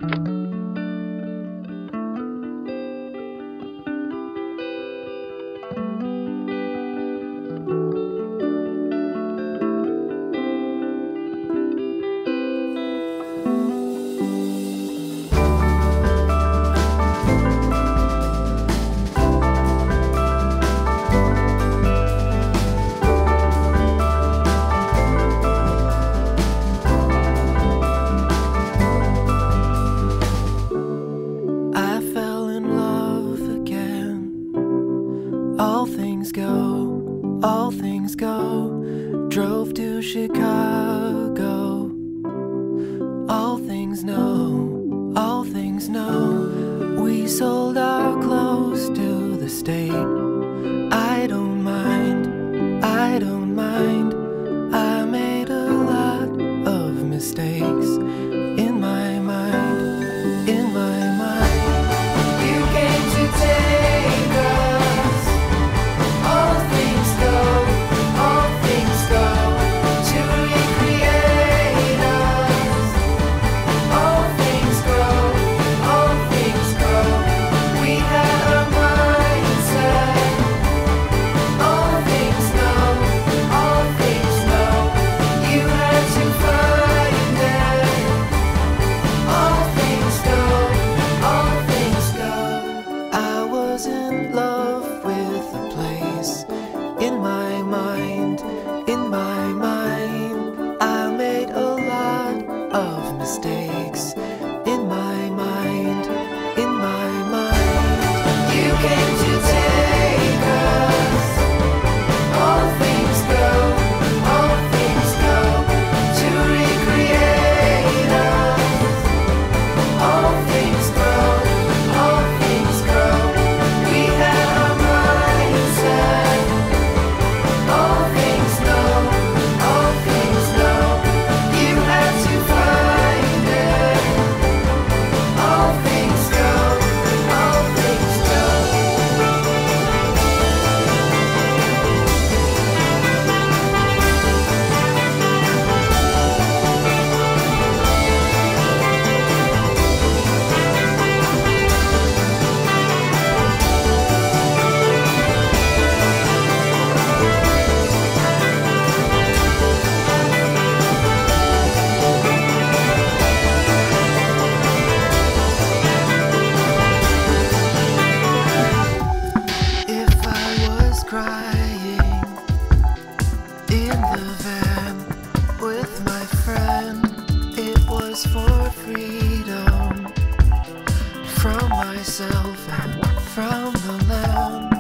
All things go, drove to Chicago. All things know, we sold our clothes to the state. I don't mind, I made a lot of mistakes in my mind, You came to take us. All things go, to recreate us. All things go, we had a mindset. All things know, you had to find it. All things go, I was in love with the place. In my mind, I made a lot of mistakes. In my mind, you came to take us. All things go, to recreate us. All things grow, we had a mindset. All things know, you had to find it. All things go, If I was crying in the van with my friend, it was for freedom from myself and from the land.